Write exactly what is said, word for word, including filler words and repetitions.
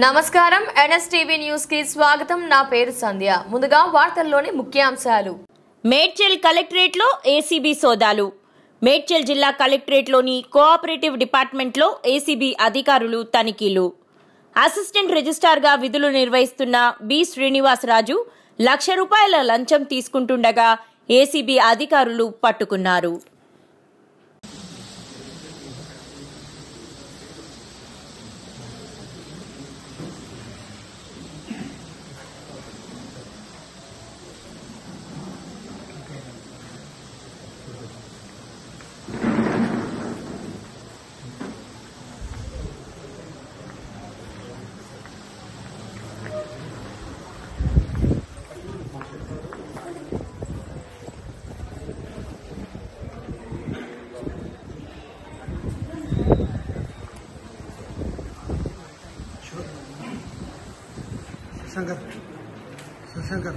నమస్కారం NSTV news కి స్వాగతం। నా పేరు సంధ్య। ముందుగా వార్తల్లోని ముఖ్యాంశాలు। మేడ్చల్ కలెక్టరేట్ లో ఏసీబీ సోదాలు। మేడ్చల్ జిల్లా కలెక్టరేట్ లోని కోఆపరేటివ్ డిపార్ట్మెంట్ లో ఏసీబీ అధికారులు తనిఖీలు। అసిస్టెంట్ రిజిస్ట్రార్ గా విధులు నిర్వహిస్తున్న బి శ్రీనివాస్ రాజు లక్ష రూపాయల లంచం తీసుకుంటుండగా ఏసీబీ అధికారులు పట్టుకున్నారు। शंकर शंकर